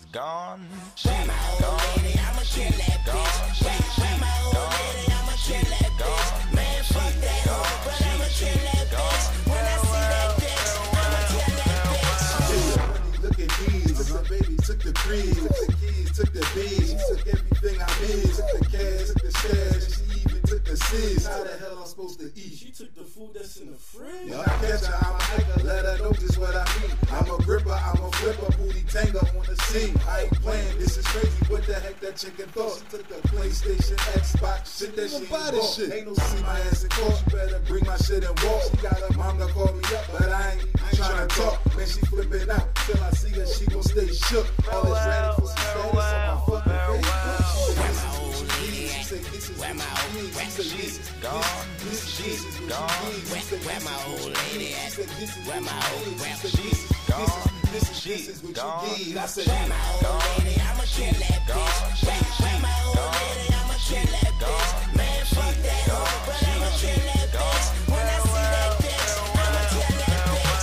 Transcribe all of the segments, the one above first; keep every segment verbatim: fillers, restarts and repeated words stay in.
gone. She's gone. I'ma kill that bitch. Where my old lady, I'ma kill that bitch. Man, fuck that hoe, but I'ma kill that bitch. When I see that bitch, I'ma kill that bitch. Look at these, took the baby, took the breeze, took the keys, took the bees, she took everything I need, took the cash, took the stash, she even took the seeds. How the hell I'm supposed to eat? She took the food that's in the fridge. When I catch her, I'm a hiker, let her know just what I mean. I'm a gripper, I'm a flipper, booty tango on the scene. I ain't playing, this is crazy. What the heck that chicken thought? She took the PlayStation, Xbox, shit that she ain't bought. Shit. Ain't no see my ass in court. You better bring my shit and walk. She got her mom to call me up, but I ain't, I ain't trying to talk. Man, she flipping out till I see her. She gon' stay shook. All is ready for some status on my fucking face. Where my old lady at? Where my old she's gone. She's gone. Where my old lady at? Where my old she's gone. She's gone. I said, Where my old lady? I'ma kill that bitch. Where my old lady? I'ma kill that bitch. Man, fuck that hoe, but I'ma kill that bitch. When I see that bitch, I'ma kill that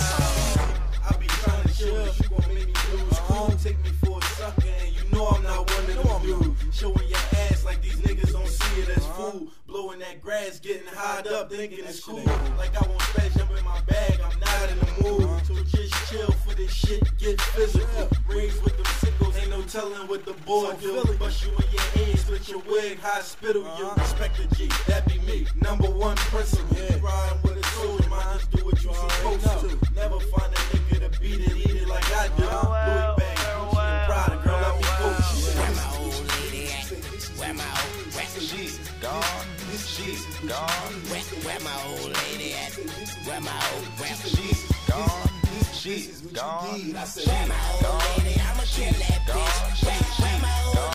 bitch. I be trying to chill, you gon' make me lose cool. Take me for a sucker, and you know I'm not one of them dudes. Showing your ass like these niggas don't see it as food. Blowing that grass, getting high up, thinking it's cool. Like I won't splash up in my bag, I'm not in the mood. So just chill for this shit, get physical. Raised with them sickles, ain't no telling what the boy do. Bust you in your head, split your wig, hospital. You respect the G, that be me. Number one principle. You riding with a soldier, might just do what you supposed to. Never find a nigga to beat it, eat it like I do. Louis bag, Gucci and Prada, girl, let me coach you. Where my old lady at? Where my old she's gone. She's gone. Where, where my old lady at? Where my old she's gone. She's gone. I said, Where my old lady? I'ma kill that bitch. Where my old